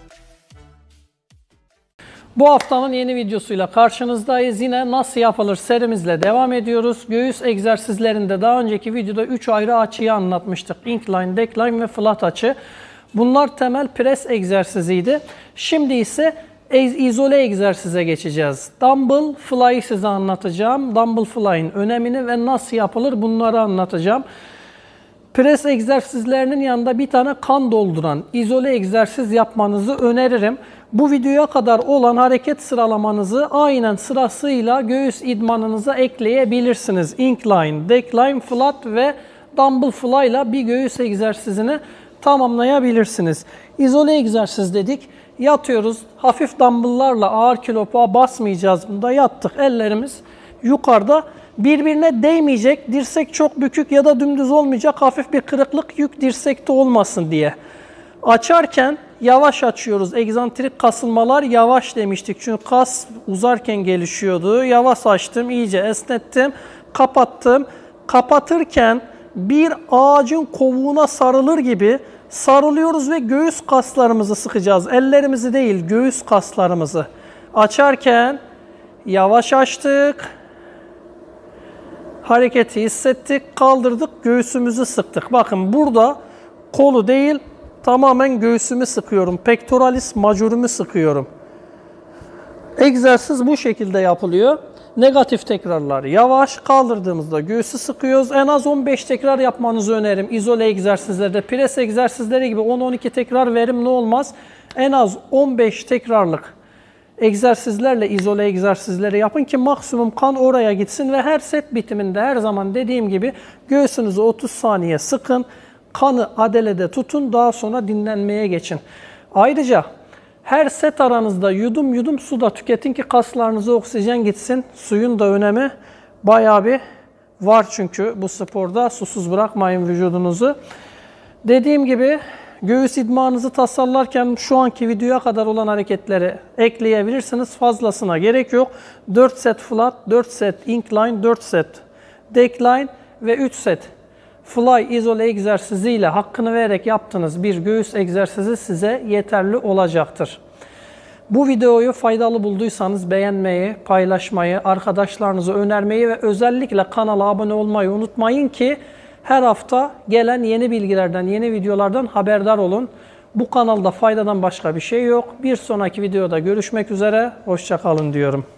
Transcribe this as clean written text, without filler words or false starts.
Bu haftanın yeni videosuyla karşınızdayız. Yine nasıl yapılır serimizle devam ediyoruz. Göğüs egzersizlerinde daha önceki videoda 3 ayrı açıyı anlatmıştık. Incline, decline ve flat açı. Bunlar temel pres egzersiziydi. Şimdi ise izole egzersize geçeceğiz. Dumbbell fly'ı size anlatacağım. Dumbbell fly'ın önemini ve nasıl yapılır bunları anlatacağım. Pres egzersizlerinin yanında bir tane kan dolduran izole egzersiz yapmanızı öneririm. Bu videoya kadar olan hareket sıralamanızı aynen sırasıyla göğüs idmanınıza ekleyebilirsiniz. Incline, decline, flat ve dumbbell fly ile bir göğüs egzersizini tamamlayabilirsiniz. İzole egzersiz dedik. Yatıyoruz. Hafif dumbbell'larla ağır kilopa basmayacağız. Bunda yattık. Ellerimiz yukarıda. Birbirine değmeyecek, dirsek çok bükük ya da dümdüz olmayacak, hafif bir kırıklık yük dirsekte olmasın diye. Açarken yavaş açıyoruz. Egzantrik kasılmalar yavaş demiştik. Çünkü kas uzarken gelişiyordu. Yavaş açtım, iyice esnettim, kapattım. Kapatırken bir ağacın kovuğuna sarılır gibi sarılıyoruz ve göğüs kaslarımızı sıkacağız. Ellerimizi değil, göğüs kaslarımızı. Açarken yavaş açtık. Hareketi hissettik, kaldırdık, göğsümüzü sıktık. Bakın burada kolu değil, tamamen göğsümü sıkıyorum. Pectoralis major'ümü sıkıyorum. Egzersiz bu şekilde yapılıyor. Negatif tekrarlar yavaş, kaldırdığımızda göğsü sıkıyoruz. En az 15 tekrar yapmanızı öneririm. İzole egzersizlerde, pres egzersizleri gibi 10-12 tekrar verimli olmaz. En az 15 tekrarlık egzersizlerle izole egzersizleri yapın ki maksimum kan oraya gitsin ve her set bitiminde her zaman dediğim gibi göğsünüzü 30 saniye sıkın, kanı adelede tutun, daha sonra dinlenmeye geçin. Ayrıca her set aranızda yudum yudum su da tüketin ki kaslarınıza oksijen gitsin. Suyun da önemi bayağı bir var çünkü bu sporda susuz bırakmayın vücudunuzu. Dediğim gibi göğüs idmanınızı tasarlarken şu anki videoya kadar olan hareketleri ekleyebilirsiniz. Fazlasına gerek yok. 4 set flat, 4 set incline, 4 set decline ve 3 set fly izole egzersiziyle hakkını vererek yaptığınız bir göğüs egzersizi size yeterli olacaktır. Bu videoyu faydalı bulduysanız beğenmeyi, paylaşmayı, arkadaşlarınıza önermeyi ve özellikle kanala abone olmayı unutmayın ki her hafta gelen yeni bilgilerden, yeni videolardan haberdar olun. Bu kanalda faydadan başka bir şey yok. Bir sonraki videoda görüşmek üzere. Hoşça kalın diyorum.